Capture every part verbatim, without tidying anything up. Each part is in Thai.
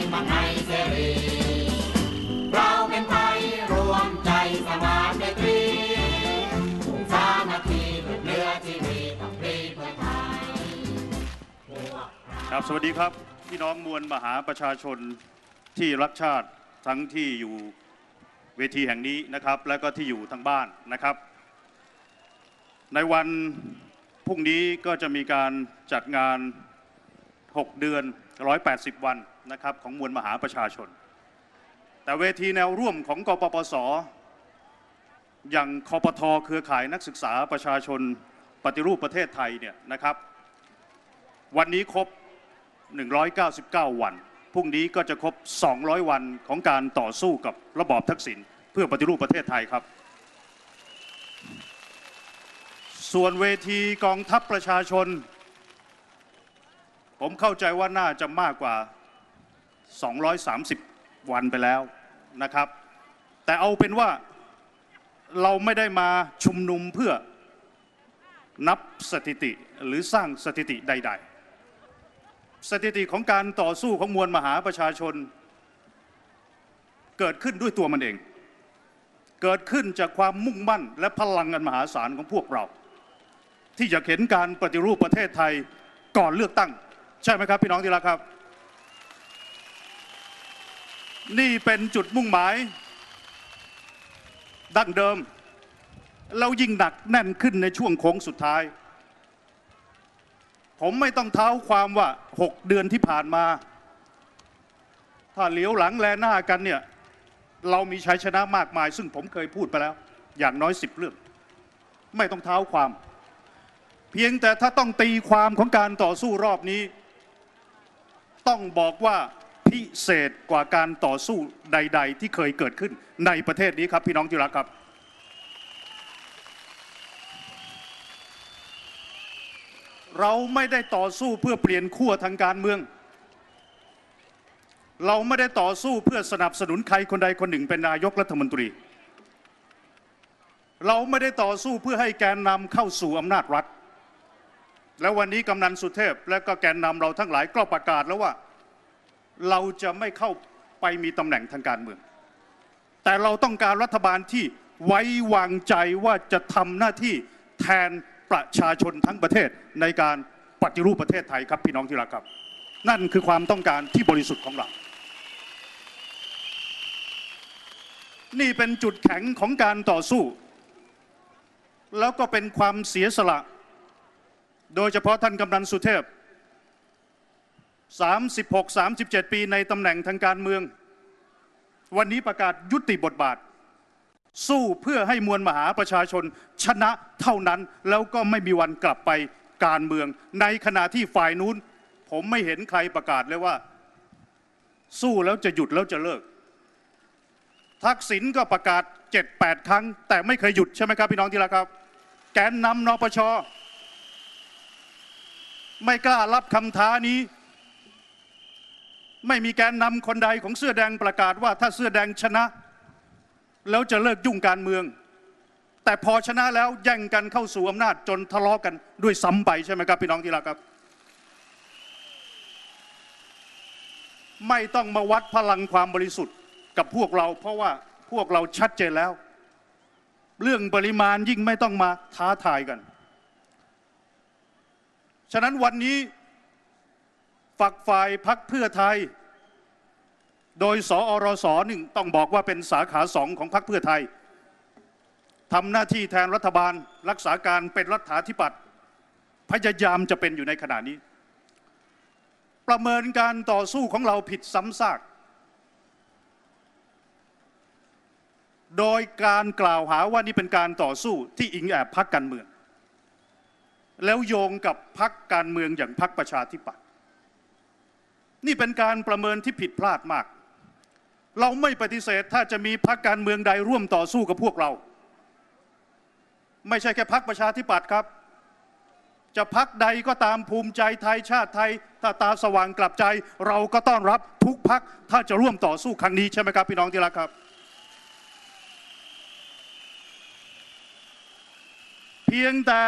ข้างในเสรีเราเป็นไทยรวมใจสมานไมตรีมุ่งสามัคคีเพื่อเนื้อที่มีต้องปรีเพื่อไทยครับสวัสดีครับพี่น้องมวลมหาประชาชนที่รักชาติทั้งที่อยู่เวทีแห่งนี้นะครับและก็ที่อยู่ทางบ้านนะครับในวันพรุ่งนี้ก็จะมีการจัดงานหกเดือนหนึ่งร้อยแปดสิบวันนะครับของมวลมหาประชาชนแต่เวทีแนวร่วมของกปปสอย่างคปท.เครือข่ายนักศึกษาประชาชนปฏิรูปประเทศไทยเนี่ยนะครับวันนี้ครบหนึ่งร้อยเก้าสิบเก้าวันพรุ่งนี้ก็จะครบสองร้อยวันของการต่อสู้กับระบอบทักษิณเพื่อปฏิรูปประเทศไทยครับส่วนเวทีกองทัพประชาชนผมเข้าใจว่าน่าจะมากกว่าสองร้อยสามสิบวันไปแล้วนะครับแต่เอาเป็นว่าเราไม่ได้มาชุมนุมเพื่อนับสถิติหรือสร้างสถิติใดๆสถิติของการต่อสู้ของมวลมหาประชาชนเกิดขึ้นด้วยตัวมันเองเกิดขึ้นจากความมุ่งมั่นและพลังอันมหาศาลของพวกเราที่อยากเห็นการปฏิรูปประเทศไทยก่อนเลือกตั้งใช่ไหมครับพี่น้องที่รักครับนี่เป็นจุดมุ่งหมายดั้งเดิมแล้วยิ่งหนักแน่นขึ้นในช่วงโค้งสุดท้ายผมไม่ต้องเท้าความว่าหกเดือนที่ผ่านมาถ้าเหลียวหลังแลหน้ากันเนี่ยเรามีชัยชนะมากมายซึ่งผมเคยพูดไปแล้วอย่างน้อยสิบเรื่องไม่ต้องเท้าความเพียงแต่ถ้าต้องตีความของการต่อสู้รอบนี้ต้องบอกว่าพิเศษกว่าการต่อสู้ใดๆที่เคยเกิดขึ้นในประเทศนี้ครับพี่น้องที่รักครับเราไม่ได้ต่อสู้เพื่อเปลี่ยนขั้วทางการเมืองเราไม่ได้ต่อสู้เพื่อสนับสนุนใครคนใดคนหนึ่งเป็นนายกรัฐมนตรีเราไม่ได้ต่อสู้เพื่อให้แกนนำเข้าสู่อำนาจรัฐแล้ววันนี้กำนันสุเทพและก็แกนนำเราทั้งหลายก็ประกาศแล้วว่าเราจะไม่เข้าไปมีตำแหน่งทางการเมืองแต่เราต้องการรัฐบาลที่ไว้วางใจว่าจะทำหน้าที่แทนประชาชนทั้งประเทศในการปฏิรูปประเทศไทยครับพี่น้องที่รักครับนั่นคือความต้องการที่บริสุทธิ์ของเรานี่เป็นจุดแข็งของการต่อสู้แล้วก็เป็นความเสียสละโดยเฉพาะท่านกำนันสุเทพสามสิบหก สามสิบเจ็ดปีในตำแหน่งทางการเมืองวันนี้ประกาศยุติบทบาทสู้เพื่อให้มวลมหาประชาชนชนะเท่านั้นแล้วก็ไม่มีวันกลับไปการเมืองในขณะที่ฝ่ายนู้นผมไม่เห็นใครประกาศเลยว่าสู้แล้วจะหยุดแล้วจะเลิกทักษิณก็ประกาศ เจ็ดแปด ครั้งแต่ไม่เคยหยุดใช่ไหมครับพี่น้องที่รักครับแกนนำนปช.ไม่กล้ารับคำท้านี้ไม่มีแกนนำคนใดของเสื้อแดงประกาศว่าถ้าเสื้อแดงชนะแล้วจะเลิกยุ่งการเมืองแต่พอชนะแล้วแย่งกันเข้าสู่อำนาจจนทะเลาะกันด้วยซ้ำไปใช่ไหมครับพี่น้องที่รักครับไม่ต้องมาวัดพลังความบริสุทธิ์กับพวกเราเพราะว่าพวกเราชัดเจนแล้วเรื่องปริมาณยิ่งไม่ต้องมาท้าทายกันฉะนั้นวันนี้ฝักฝ่ายพรรคเพื่อไทยโดยสอรสหนึ่งต้องบอกว่าเป็นสาขาสองของพรรคเพื่อไทยทำหน้าที่แทนรัฐบาลรักษาการเป็นรัฐาธิปัตย์พยายามจะเป็นอยู่ในขณะนี้ประเมินการต่อสู้ของเราผิดซ้ำซากโดยการกล่าวหาว่านี่เป็นการต่อสู้ที่อิงแอบพรรคการเมืองแล้วโยงกับพรรคการเมืองอย่างพรรคประชาธิปัตย์นี่เป็นการประเมินที่ผิดพลาดมากเราไม่ปฏิเสธถ้าจะมีพรรคการเมืองใดร่วมต่อสู้กับพวกเราไม่ใช่แค่พรรคประชาธิปัตย์ครับจะพรรคใดก็ตามภูมิใจไทยชาติไทยถ้าตาสว่างกลับใจเราก็ต้อนรับทุกพรรคถ้าจะร่วมต่อสู้ครั้งนี้ใช่ไหมครับพี่น้องที่รักครับเพียงแต่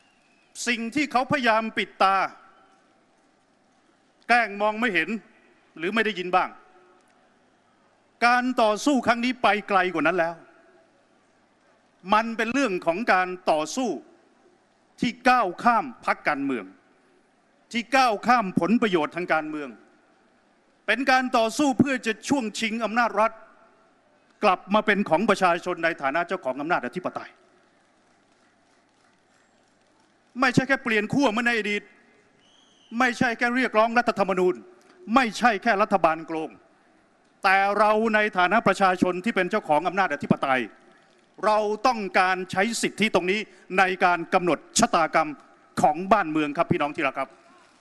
สิ่งที่เขาพยายามปิดตาแกล้งมองไม่เห็นหรือไม่ได้ยินบ้างการต่อสู้ครั้งนี้ไปไกลกว่านั้นแล้วมันเป็นเรื่องของการต่อสู้ที่ก้าวข้ามพรรคการเมืองที่ก้าวข้ามผลประโยชน์ทางการเมืองเป็นการต่อสู้เพื่อจะช่วงชิงอำนาจรัฐกลับมาเป็นของประชาชนในฐานะเจ้าของอำนาจอธิปไตยไม่ใช่แค่เปลี่ยนขั้วเหมือนในอดีตไม่ใช่แค่เรียกร้องรัฐธรรมนูญไม่ใช่แค่รัฐบาลโกงแต่เราในฐานะประชาชนที่เป็นเจ้าของอำนาจอธิปไตยเราต้องการใช้สิทธิตรงนี้ในการกำหนดชะตากรรมของบ้านเมืองครับพี่น้องที่รักครับ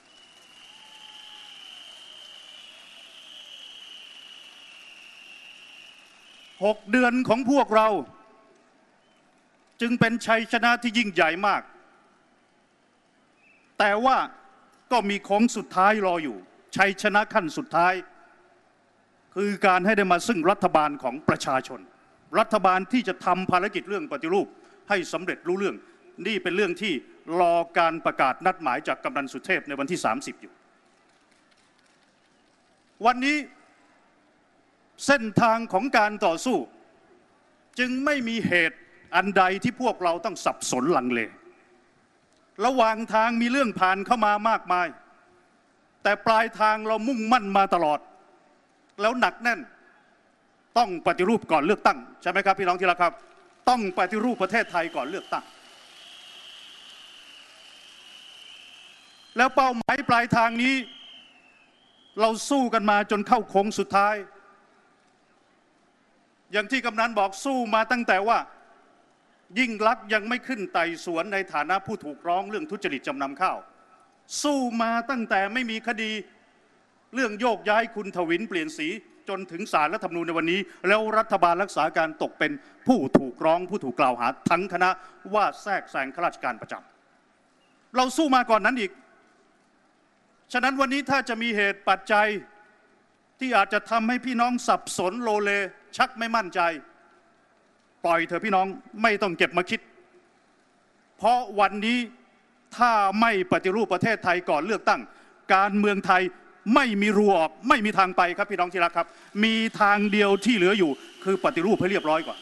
หกเดือนของพวกเราจึงเป็นชัยชนะที่ยิ่งใหญ่มากแต่ว่าก็มีโค้งสุดท้ายรออยู่ชัยชนะขั้นสุดท้ายคือการให้ได้มาซึ่งรัฐบาลของประชาชนรัฐบาลที่จะทำภารกิจเรื่องปฏิรูปให้สำเร็จรู้เรื่องนี่เป็นเรื่องที่รอการประกาศนัดหมายจากกำนันสุเทพในวันที่สามสิบอยู่วันนี้เส้นทางของการต่อสู้จึงไม่มีเหตุอันใดที่พวกเราต้องสับสนลังเลระหว่างทางมีเรื่องผ่านเข้ามามากมายแต่ปลายทางเรามุ่งมั่นมาตลอดแล้วหนักแน่นต้องปฏิรูปก่อนเลือกตั้งใช่ไหมครับพี่น้องที่รักครับต้องปฏิรูปประเทศไทยก่อนเลือกตั้งแล้วเป้าหมายปลายทางนี้เราสู้กันมาจนเข้าโค้งสุดท้ายอย่างที่กำนันบอกสู้มาตั้งแต่ว่ายิ่งลักษณ์ยังไม่ขึ้นไต่สวนในฐานะผู้ถูกร้องเรื่องทุจริตจำนำข้าวสู้มาตั้งแต่ไม่มีคดีเรื่องโยกย้ายคุณทวินเปลี่ยนสีจนถึงศาลรัฐธรรมนูญในวันนี้แล้วรัฐบาลรักษาการตกเป็นผู้ถูกร้องผู้ถูกกล่าวหาทั้งคณะว่าแทรกแซงข้าราชการประจำเราสู้มาก่อนนั้นอีกฉะนั้นวันนี้ถ้าจะมีเหตุปัจจัยที่อาจจะทำให้พี่น้องสับสนโลเลชักไม่มั่นใจปล่อยเถอะพี่น้องไม่ต้องเก็บมาคิดเพราะวันนี้ถ้าไม่ปฏิรูปประเทศไทยก่อนเลือกตั้งการเมืองไทยไม่มีรูออกไม่มีทางไปครับพี่น้องที่รักครับมีทางเดียวที่เหลืออยู่คือปฏิรูปให้เรียบร้อยก่อน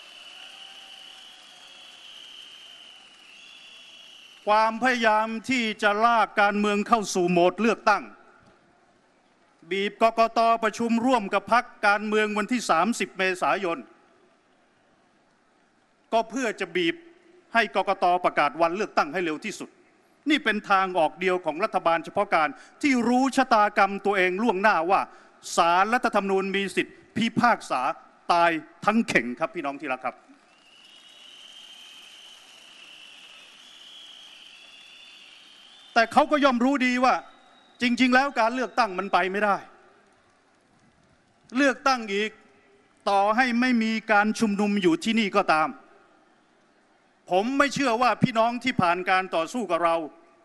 ความพยายามที่จะลากการเมืองเข้าสู่โหมดเลือกตั้งบีบกกต.ประชุมร่วมกับพรรคการเมืองวันที่สามสิบเมษายนก็เพื่อจะบีบให้กกต.ประกาศวันเลือกตั้งให้เร็วที่สุดนี่เป็นทางออกเดียวของรัฐบาลเฉพาะการที่รู้ชะตากรรมตัวเองล่วงหน้าว่าศาลรัฐธรรมนูญมีสิทธิพิพากษาตายทั้งเข่งครับพี่น้องที่รักครับแต่เขาก็ย่อมรู้ดีว่าจริงๆแล้วการเลือกตั้งมันไปไม่ได้เลือกตั้งอีกต่อให้ไม่มีการชุมนุมอยู่ที่นี่ก็ตามผมไม่เชื่อว่าพี่น้องที่ผ่านการต่อสู้กับเรา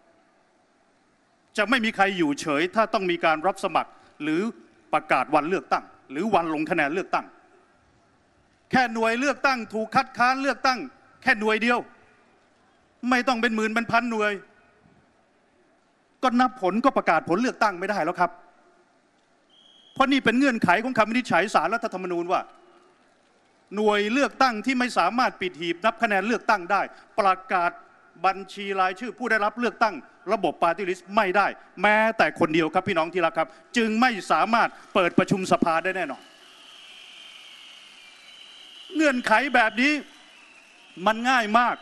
จะไม่มีใครอยู่เฉยถ้าต้องมีการรับสมัครหรือประกาศวันเลือกตั้งหรือวันลงคะแนนเลือกตั้งแค่หน่วยเลือกตั้งถูกคัดค้านเลือกตั้งแค่หน่วยเดียวไม่ต้องเป็นหมื่นเป็นพันหน่วยก็นับผลก็ประกาศผลเลือกตั้งไม่ได้แล้วครับเพราะนี่เป็นเงื่อนไขของคำวินิจฉัยศาลรัฐธรรมนูญว่าหน่วยเลือกตั้งที่ไม่สามารถปิดหีบนับคะแนนเลือกตั้งได้ประกาศบัญชีรายชื่อผู้ได้รับเลือกตั้งระบบปาร์ตี้ลิสต์ไม่ได้แม้แต่คนเดียวครับพี่น้องที่รักครับจึงไม่สามารถเปิดประชุมสภาได้แน่นอนเงื่อนไขแบบนี้มันง่ายมาก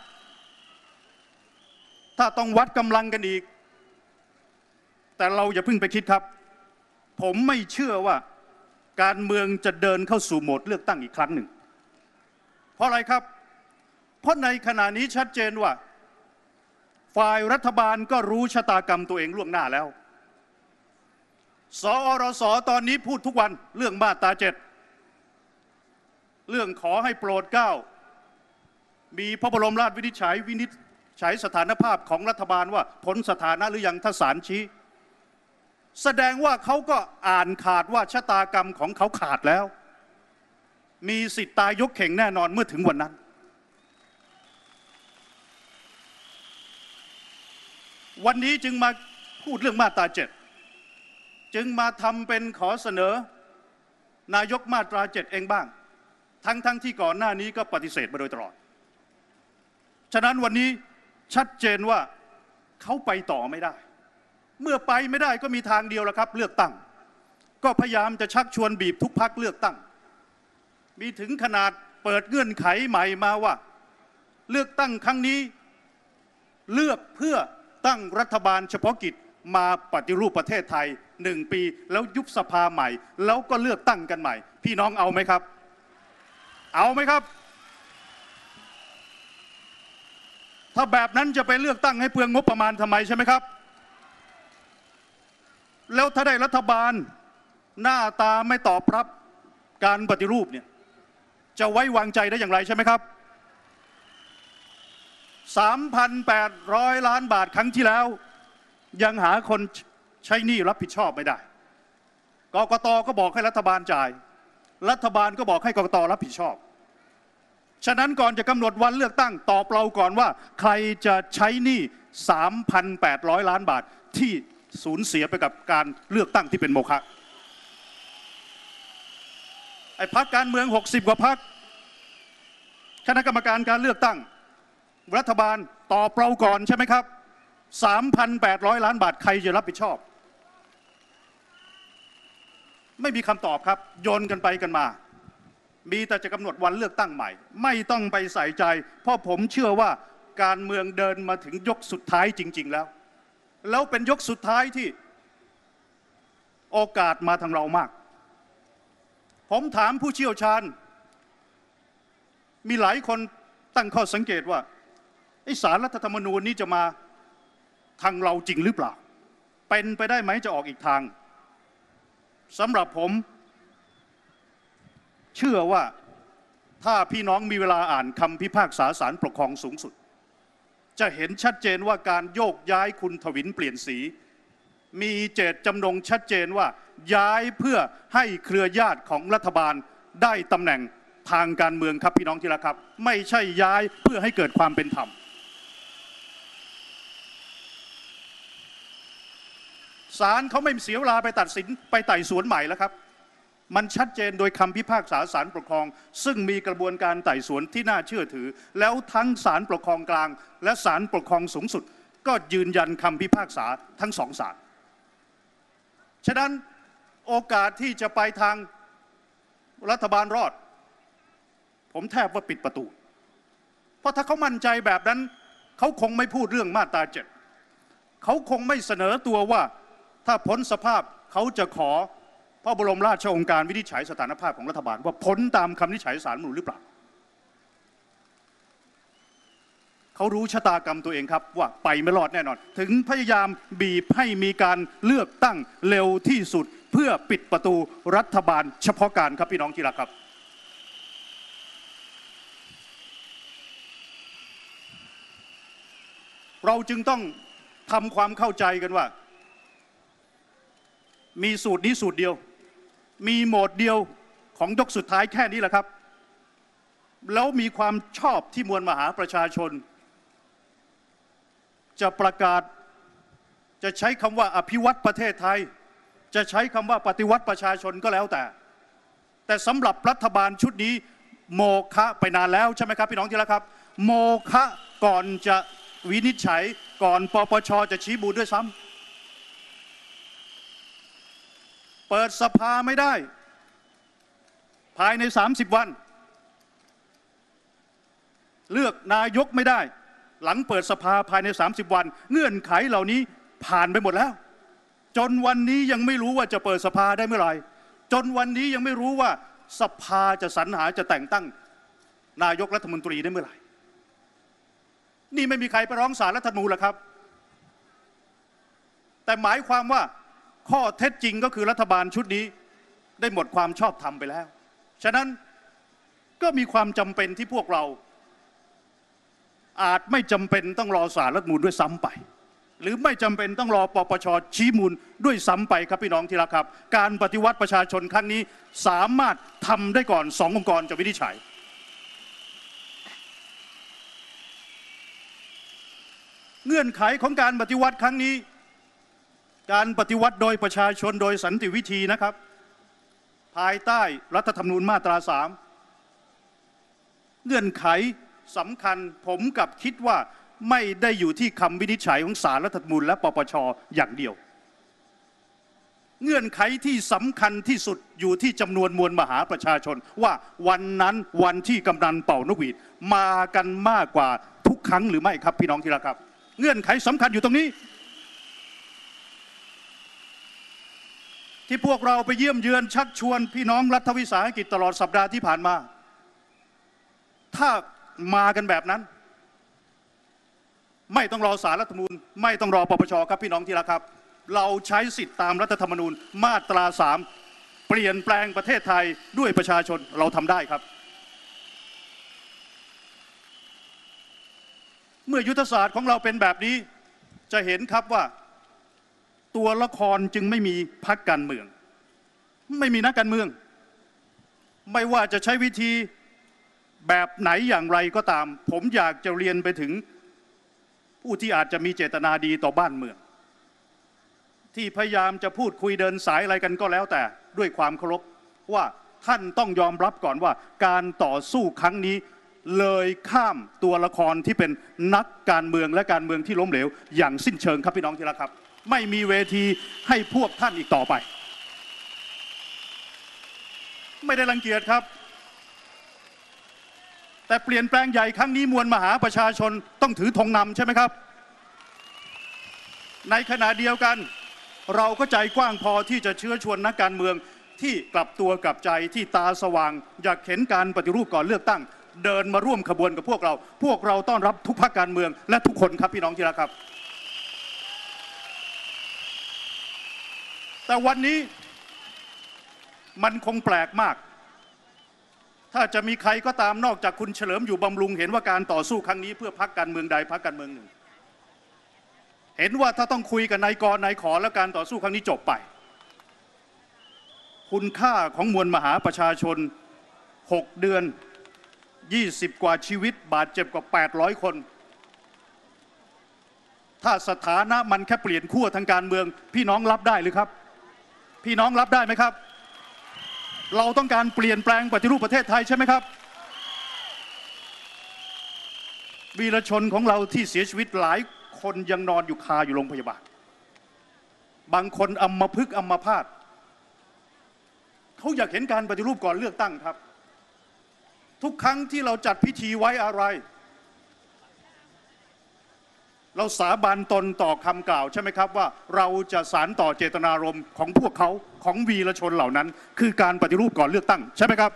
ถ้าต้องวัดกำลังกันอีกแต่เราอย่าเพิ่งไปคิดครับผมไม่เชื่อว่าการเมืองจะเดินเข้าสู่โหมดเลือกตั้งอีกครั้งหนึ่งเพราะอะไรครับเพราะในขณะนี้ชัดเจนว่าฝ่ายรัฐบาลก็รู้ชะตากรรมตัวเองล่วงหน้าแล้วสอรสตอนนี้พูดทุกวันเรื่องมาตราเจ็ดเรื่องขอให้โปรดเกล้ามีพระบรมราชวินิจฉัยวินิจฉัยสถานภาพของรัฐบาลว่าพ้นสถานะหรือยังถ้าศาลชี้แสดงว่าเขาก็อ่านขาดว่าชะตากรรมของเขาขาดแล้วมีสิทธิ์ตายยกเข่งแน่นอนเมื่อถึงวันนั้นวันนี้จึงมาพูดเรื่องมาตราเจ็ดจึงมาทำเป็นขอเสนอนายกมาตราเจ็ดเองบ้างทั้งทั้งที่ก่อนหน้านี้ก็ปฏิเสธมาโดยตลอดฉะนั้นวันนี้ชัดเจนว่าเขาไปต่อไม่ได้เมื่อไปไม่ได้ก็มีทางเดียวละครับเลือกตั้งก็พยายามจะชักชวนบีบทุกพรรคเลือกตั้งมีถึงขนาดเปิดเงื่อนไขใหม่มาว่าเลือกตั้งครั้งนี้เลือกเพื่อตั้งรัฐบาลเฉพาะกิจมาปฏิรูปประเทศไทยหนึ่งปีแล้วยุบสภาใหม่แล้วก็เลือกตั้งกันใหม่พี่น้องเอาไหมครับเอาไหมครับถ้าแบบนั้นจะไปเลือกตั้งให้เปลืองงบประมาณทำไมใช่ไหมครับแล้วถ้าได้รัฐบาลหน้าตาไม่ตอบรับการปฏิรูปเนี่ยจะไว้วางใจได้อย่างไรใช่ไหมครับ สามพันแปดร้อย ล้านบาทครั้งที่แล้วยังหาคนใช้หนี้รับผิดชอบไม่ได้กกต.ก็บอกให้รัฐบาลจ่ายรัฐบาลก็บอกให้กกต.รับผิดชอบฉะนั้นก่อนจะกำหนดวันเลือกตั้งตอบเราก่อนว่าใครจะใช้หนี้ สามพันแปดร้อย ล้านบาทที่สูญเสียไปกับการเลือกตั้งที่เป็นโมฆะไอ้พรรคการเมืองหกสิบกว่าพรรคคณะกรรมการการเลือกตั้งรัฐบาลตอบเราก่อนใช่ไหมครับ สามพันแปดร้อย ล้านบาทใครจะรับผิดชอบไม่มีคำตอบครับโยนกันไปกันมามีแต่จะกำหนดวันเลือกตั้งใหม่ไม่ต้องไปใส่ใจเพราะผมเชื่อว่าการเมืองเดินมาถึงยกสุดท้ายจริงๆแล้วแล้วเป็นยกสุดท้ายที่โอกาสมาทางเรามากผมถามผู้เชี่ยวชาญมีหลายคนตั้งข้อสังเกตว่าไอ้ศาลรัฐธรรมนูญนี้จะมาทางเราจริงหรือเปล่าเป็นไปได้ไหมจะออกอีกทางสำหรับผมเชื่อว่าถ้าพี่น้องมีเวลาอ่านคำพิพากษาศาลปกครองสูงสุดจะเห็นชัดเจนว่าการโยกย้ายคุณถวินเปลี่ยนสีมีเจตจำนงชัดเจนว่าย้ายเพื่อให้เครือญาติของรัฐบาลได้ตำแหน่งทางการเมืองครับพี่น้องที่รักครับไม่ใช่ย้ายเพื่อให้เกิดความเป็นธรรมศาลเขาไม่เสียเวลาไปตัดสินไปไต่สวนใหม่แล้วครับมันชัดเจนโดยคำพิพากษาศาลปกครองซึ่งมีกระบวนการไต่สวนที่น่าเชื่อถือแล้วทั้งศาลปกครองกลางและศาลปกครองสูงสุดก็ยืนยันคำพิพากษาทั้งสองศาลฉะนั้นโอกาสที่จะไปทางรัฐบาลรอดผมแทบว่าปิดประตูเพราะถ้าเขามั่นใจแบบนั้นเขาคงไม่พูดเรื่องมาตราเจ็ดเขาคงไม่เสนอตัวว่าถ้าพ้นสภาพเขาจะขอพระบรมราชโองการวินิจฉัยสถานภาพของรัฐบาลว่าพ้นตามคำวินิจฉัยศาลรัฐธรรมนูญหรือเปล่าเขารู้ชะตากรรมตัวเองครับว่าไปไม่รอดแน่นอนถึงพยายามบีบให้มีการเลือกตั้งเร็วที่สุดเพื่อปิดประตูรัฐบาลเฉพาะการครับพี่น้องที่รักครับเราจึงต้องทำความเข้าใจกันว่ามีสูตรนี้สูตรเดียวมีโหมดเดียวของยกสุดท้ายแค่นี้แหละครับแล้วมีความชอบที่มวลมหาประชาชนจะประกาศจะใช้คำว่าอภิวัตประเทศไทยจะใช้คำว่าปฏิวัติประชาชนก็แล้วแต่แต่สำหรับรัฐบาลชุดนี้โมฆะไปนานแล้วใช่ไหมครับพี่น้องที่รักครับโมฆะก่อนจะวินิจฉัยก่อนปปชจะชี้มูลด้วยซ้ำเปิดสภาไม่ได้ภายในสามสิบวันเลือกนายกไม่ได้หลังเปิดสภาภายในสามสิบวันเงื่อนไขเหล่านี้ผ่านไปหมดแล้วจนวันนี้ยังไม่รู้ว่าจะเปิดสภาได้เมื่อไหร่จนวันนี้ยังไม่รู้ว่าสภาจะสรรหาจะแต่งตั้งนายกรัฐมนตรีได้เมื่อไหร่นี่ไม่มีใครไปร้องศาลรัฐธรรมนูญหรอกครับแต่หมายความว่าข้อเท็จจริงก็คือรัฐบาลชุดนี้ได้หมดความชอบธรรมไปแล้วฉะนั้นก็มีความจำเป็นที่พวกเราอาจไม่จำเป็นต้องรอศาลรัฐธรรมนูญด้วยซ้ำไปหรือไม่จำเป็นต้องรอปปชชี้มูลด้วยซ้ำไปครับพี่น้องที่รักครับการปฏิวัติประชาชนครั้งนี้สามารถทำได้ก่อนสององค์กรจะวินิจฉัยเงื่อนไขของการปฏิวัติครั้งนี้การปฏิวัติโดยประชาชนโดยสันติวิธีนะครับภายใต้รัฐธรรมนูญมาตราสามเงื่อนไขสำคัญผมกับคิดว่าไม่ได้อยู่ที่คำวินิจฉัยของศาลรัฐธรรมนูญและปปชอย่างเดียวเงื่อนไขที่สำคัญที่สุดอยู่ที่จำนวนมวลมหาประชาชนว่าวันนั้นวันที่กำนันเป่านกหวีดมากันมากกว่าทุกครั้งหรือไม่ครับพี่น้องที่รักครับเงื่อนไขสำคัญอยู่ตรงนี้ที่พวกเราไปเยี่ยมเยือนชักชวนพี่น้องรัฐวิสาหกิจตลอดสัปดาห์ที่ผ่านมาถ้ามากันแบบนั้นไม่ต้องรอศาลรัฐธรรมนูญไม่ต้องรอปปชครับพี่น้องที่รักครับเราใช้สิทธิตามรัฐธรรมนูญมาตราสามเปลี่ยนแปลงประเทศไทยด้วยประชาชนเราทำได้ครับเมื่อยุทธศาสตร์ของเราเป็นแบบนี้จะเห็นครับว่าตัวละครจึงไม่มีพรรคการเมืองไม่มีนักการเมืองไม่ว่าจะใช้วิธีแบบไหนอย่างไรก็ตามผมอยากจะเรียนไปถึงผู้ที่อาจจะมีเจตนาดีต่อบ้านเมืองที่พยายามจะพูดคุยเดินสายอะไรกันก็แล้วแต่ด้วยความเคารพว่าท่านต้องยอมรับก่อนว่าการต่อสู้ครั้งนี้เลยข้ามตัวละครที่เป็นนักการเมืองและการเมืองที่ล้มเหลวอย่างสิ้นเชิงครับพี่น้องที่รักครับไม่มีเวทีให้พวกท่านอีกต่อไปไม่ได้รังเกียจครับแต่เปลี่ยนแปลงใหญ่ครั้งนี้มวลมหาประชาชนต้องถือธงนำใช่ไหมครับในขณะเดียวกันเราก็ใจกว้างพอที่จะเชื้อชวนนักการเมืองที่กลับตัวกลับใจที่ตาสว่างอยากเห็นการปฏิรูปก่อนเลือกตั้งเดินมาร่วมขบวนกับพวกเราพวกเราต้อนรับทุกพรรคการเมืองและทุกคนครับพี่น้องที่รักครับแต่วันนี้มันคงแปลกมากถ้าจะมีใครก็ตามนอกจากคุณเฉลิมอยู่บำรุงเห็นว่าการต่อสู้ครั้งนี้เพื่อพรรคการเมืองใดพรรคการเมืองหนึ่งเห็นว่าถ้าต้องคุยกับนายกนายขอแล้วการต่อสู้ครั้งนี้จบไปคุณค่าของมวลมหาประชาชนหกเดือนยี่สิบกว่าชีวิตบาดเจ็บกว่าแปดร้อยคนถ้าสถานะมันแค่เปลี่ยนขั้วทางการเมืองพี่น้องรับได้หรือครับพี่น้องรับได้ไหมครับเราต้องการเปลี่ยนแปลงปฏิรูปประเทศไทยใช่ไหมครับวีรชนของเราที่เสียชีวิตหลายคนยังนอนอยู่คาอยู่โรงพยาบาลบางคนอัมพฤกษ์อัมพาตเขาอยากเห็นการปฏิรูปก่อนเลือกตั้งครับทุกครั้งที่เราจัดพิธีไว้อะไรเราสาบานตนต่อคำกล่าวใช่ไหมครับว่าเราจะสานต่อเจตนารมณ์ของพวกเขาของวีรชนเหล่านั้นคือการปฏิรูปก่อนเลือกตั้งใช่ไหมครับ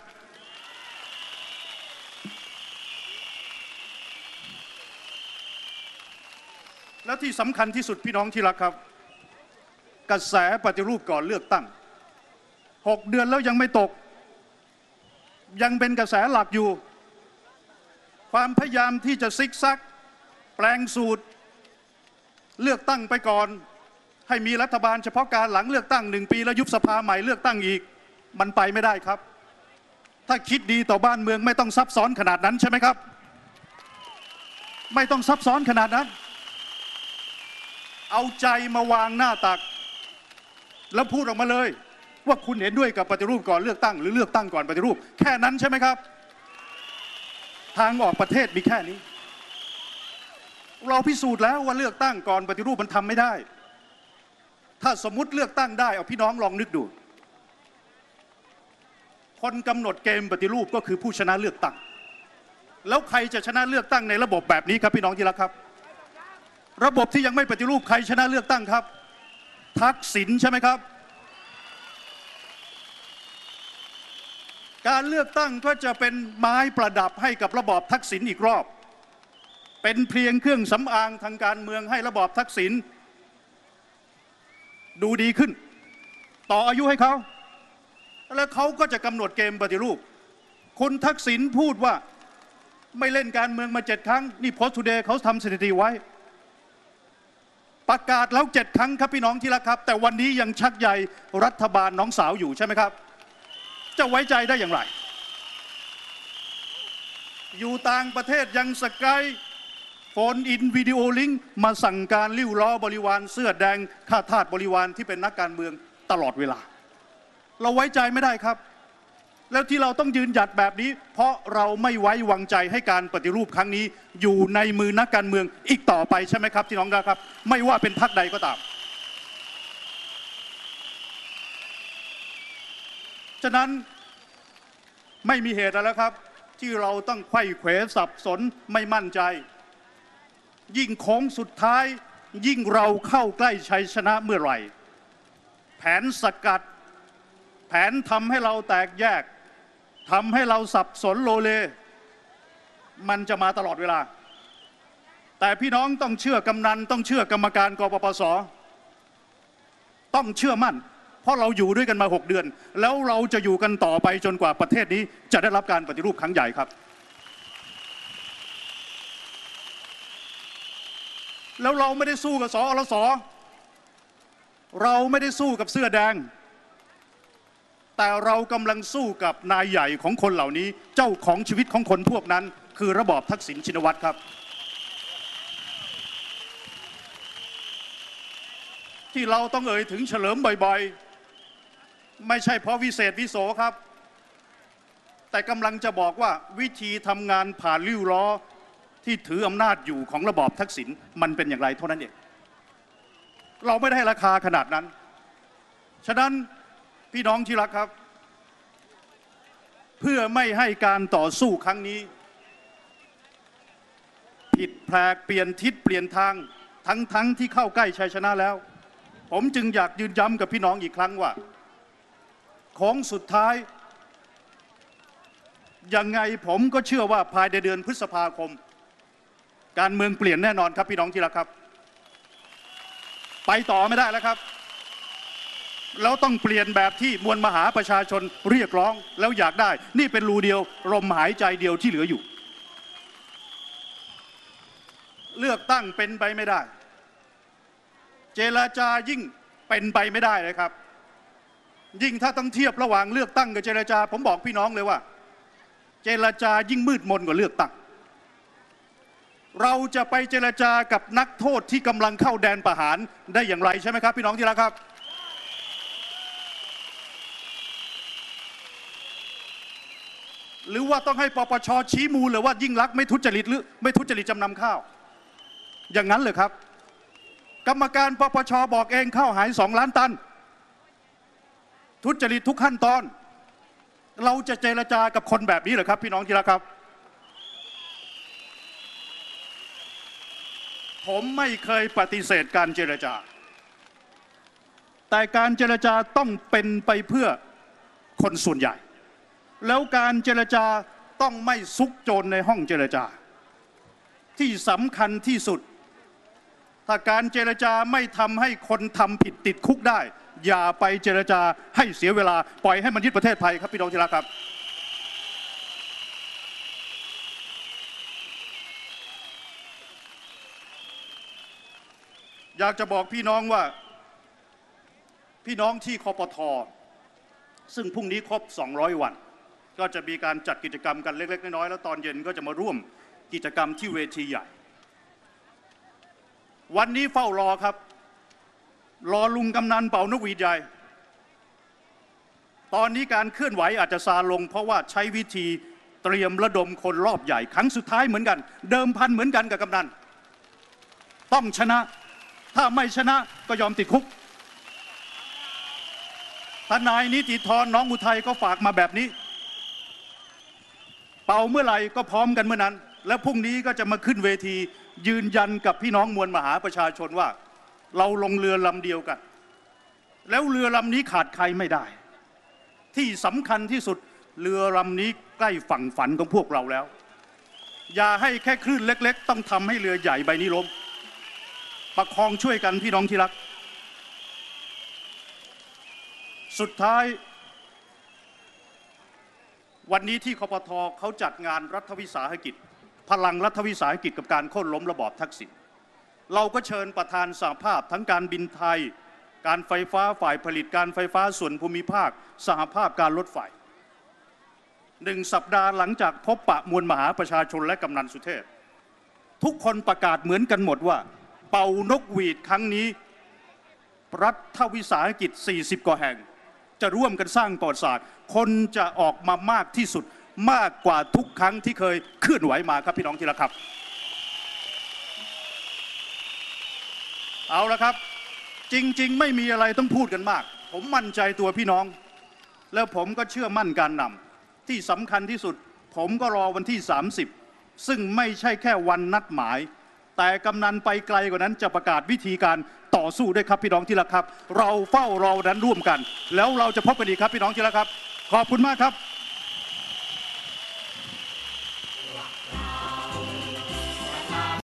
และที่สำคัญที่สุดพี่น้องที่รักครับกระแสปฏิรูปก่อนเลือกตั้งหกเดือนแล้วยังไม่ตกยังเป็นกระแสหลักอยู่ความพยายามที่จะซิกซักแปลงสูตรเลือกตั้งไปก่อนให้มีรัฐบาลเฉพาะการหลังเลือกตั้งหนึ่งปีแล้วยุบสภาใหม่เลือกตั้งอีกมันไปไม่ได้ครับถ้าคิดดีต่อบ้านเมืองไม่ต้องซับซ้อนขนาดนั้นใช่ไหมครับไม่ต้องซับซ้อนขนาดนั้นเอาใจมาวางหน้าตักแล้วพูดออกมาเลยว่าคุณเห็นด้วยกับปฏิรูปก่อนเลือกตั้งหรือเลือกตั้งก่อนปฏิรูปแค่นั้นใช่ไหมครับทางออกประเทศมีแค่นี้เราพิสูจน์แล้วว่าเลือกตั้งก่อนปฏิรูปมันทำไม่ได้ถ้าสมมุติเลือกตั้งได้เอาพี่น้องลองนึกดูคนกำหนดเกมปฏิรูปก็คือผู้ชนะเลือกตั้งแล้วใครจะชนะเลือกตั้งในระบบแบบนี้ครับพี่น้องที่รักครับระบบที่ยังไม่ปฏิรูปใครชนะเลือกตั้งครับทักษิณใช่ไหมครับการเลือกตั้งก็จะเป็นไม้ประดับให้กับระบอบทักษิณอีกรอบเป็นเพียงเครื่องสำอางทางการเมืองให้ระบอบทักษิณดูดีขึ้นต่ออายุให้เขาแล้วเขาก็จะกำหนดเกมปฏิรูปคุณทักษิณพูดว่าไม่เล่นการเมืองมาเจ็ดครั้งนี่โพสต์ทูเดย์เขาทำสถิติไว้ประกาศแล้วเจ็ดครั้งครับพี่น้องที่รักครับแต่วันนี้ยังชักใยรัฐบาลน้องสาวอยู่ใช่ไหมครับจะไว้ใจได้อย่างไรอยู่ต่างประเทศยังสกายโฟนอินวิดีโอลิงก์มาสั่งการลิ้วล้อบริวารเสื้อแดงข้าทาสบริวารที่เป็นนักการเมืองตลอดเวลาเราไว้ใจไม่ได้ครับแล้วที่เราต้องยืนหยัดแบบนี้เพราะเราไม่ไว้วางใจให้การปฏิรูปครั้งนี้อยู่ในมือนักการเมืองอีกต่อไปใช่ไหมครับที่น้องครับไม่ว่าเป็นพรรคใดก็ตามฉะนั้นไม่มีเหตุแล้วครับที่เราต้องไขว้เขวสับสนไม่มั่นใจยิ่งโค้งสุดท้ายยิ่งเราเข้าใกล้ชัยชนะเมื่อไหร่แผนสกัดแผนทำให้เราแตกแยกทำให้เราสับสนโลเลมันจะมาตลอดเวลาแต่พี่น้องต้องเชื่อกำนันต้องเชื่อกรรมการกปปส.ต้องเชื่อมั่นเพราะเราอยู่ด้วยกันมาหกเดือนแล้วเราจะอยู่กันต่อไปจนกว่าประเทศนี้จะได้รับการปฏิรูปครั้งใหญ่ครับแล้วเราไม่ได้สู้กับสอรสเราไม่ได้สู้กับเสื้อแดงแต่เรากำลังสู้กับนายใหญ่ของคนเหล่านี้เจ้าของชีวิตของคนพวกนั้นคือระบอบทักษิณชินวัตรครับที่เราต้องเอ่ยถึงเฉลิมบ่อยๆไม่ใช่เพราะวิเศษวิโสครับแต่กำลังจะบอกว่าวิธีทำงานผ่านลิ้วล้อที่ถืออำนาจอยู่ของระบอบทักษิณมันเป็นอย่างไรเท่านั้นเองเราไม่ได้ราคาขนาดนั้นฉะนั้นพี่น้องที่รักครับเพื่อไม่ให้การต่อสู้ครั้งนี้ผิดแผกเปลี่ยนทิศเปลี่ยนทางทั้งทั้งที่เข้าใกล้ชัยชนะแล้วผมจึงอยากยืนย้ำกับพี่น้องอีกครั้งว่าของสุดท้ายยังไงผมก็เชื่อว่าภายในเดือนพฤษภาคมการเมืองเปลี่ยนแน่นอนครับพี่น้องที่รักครับไปต่อไม่ได้แล้วครับเราต้องเปลี่ยนแบบที่มวลมหาประชาชนเรียกร้องแล้วอยากได้นี่เป็นรูเดียวลมหายใจเดียวที่เหลืออยู่เลือกตั้งเป็นไปไม่ได้เจรจายิ่งเป็นไปไม่ได้เลยครับยิ่งถ้าต้องเทียบระหว่างเลือกตั้งกับเจรจาผมบอกพี่น้องเลยว่าเจรจายิ่งมืดมนกว่าเลือกตั้งเราจะไปเจรจากับนักโทษที่กำลังเข้าแดนประหารได้อย่างไรใช่ไหมครับพี่น้องที่รักครับหรือว่าต้องให้ปปช.ชี้มูลหรือว่ายิ่งลักษณ์ไม่ทุจริตหรือไม่ทุจริตจำนำข้าวอย่างนั้นเลยครับกรรมการปปช.บอกเองข้าวหายสองล้านตันทุจริตทุกขั้นตอนเราจะเจรจากับคนแบบนี้เหรอครับพี่น้องที่รักครับผมไม่เคยปฏิเสธการเจรจาแต่การเจรจาต้องเป็นไปเพื่อคนส่วนใหญ่แล้วการเจรจาต้องไม่ซุกโจรในห้องเจรจาที่สำคัญที่สุดถ้าการเจรจาไม่ทำให้คนทำผิดติดคุกได้อย่าไปเจรจาให้เสียเวลาปล่อยให้มันยึดประเทศไทยครับพี่น้องที่รักครับอยากจะบอกพี่น้องว่าพี่น้องที่คปท.ซึ่งพรุ่งนี้ครบสองร้อยวันก็จะมีการจัดกิจกรรมกันเล็กๆน้อยๆแล้วตอนเย็นก็จะมาร่วมกิจกรรมที่เวทีใหญ่วันนี้เฝ้ารอครับรอลุงกำนันเป่านกหวีดใหญ่ตอนนี้การเคลื่อนไหวอาจจะซาลงเพราะว่าใช้วิธีเตรียมระดมคนรอบใหญ่ครั้งสุดท้ายเหมือนกันเดิมพันเหมือนกันกับกำนันต้องชนะถ้าไม่ชนะก็ยอมติดคุกทนายนิติธรน้องอุทัยก็ฝากมาแบบนี้เป่าเมื่อไหร่ก็พร้อมกันเมื่อนั้นและพรุ่งนี้ก็จะมาขึ้นเวทียืนยันกับพี่น้องมวลมหาประชาชนว่าเราลงเรือลำเดียวกันแล้วเรือลำนี้ขาดใครไม่ได้ที่สำคัญที่สุดเรือลำนี้ใกล้ฝั่งฝันของพวกเราแล้วอย่าให้แค่คลื่นเล็กๆต้องทำให้เรือใหญ่ใบนี้ล้มประคองช่วยกันพี่น้องที่รักสุดท้ายวันนี้ที่คปท.เขาจัดงานรัฐวิสาหกิจพลังรัฐวิสาหกิจกับการโค่นล้มระบอบทักษิณเราก็เชิญประธานสหภาพทั้งการบินไทยการไฟฟ้าฝ่ายผลิตการไฟฟ้าส่วนภูมิภาคสหภาพการรถไฟหนึ่งสัปดาห์หลังจากพบปะมวลมหาประชาชนและกำนันสุเทพทุกคนประกาศเหมือนกันหมดว่าเป่านกหวีดครั้งนี้รัฐวิสาหกิจสี่สิบกว่าแห่งจะร่วมกันสร้างประวัติศาสตร์คนจะออกมามากที่สุดมากกว่าทุกครั้งที่เคยเคลื่อนไหวมาครับพี่น้องที่รักครับเอาละครับจริงๆไม่มีอะไรต้องพูดกันมากผมมั่นใจตัวพี่น้องแล้วผมก็เชื่อมั่นการนำที่สำคัญที่สุดผมก็รอวันที่สามสิบซึ่งไม่ใช่แค่วันนัดหมายแต่กำนันไปไกลกว่านั้นจะประกาศวิธีการต่อสู้ด้วยครับพี่น้องที่รักครับเราเฝ้ารอนั้นร่วมกันแล้วเราจะพบกันอีกครับพี่น้องที่รักครับขอบคุณมากครับ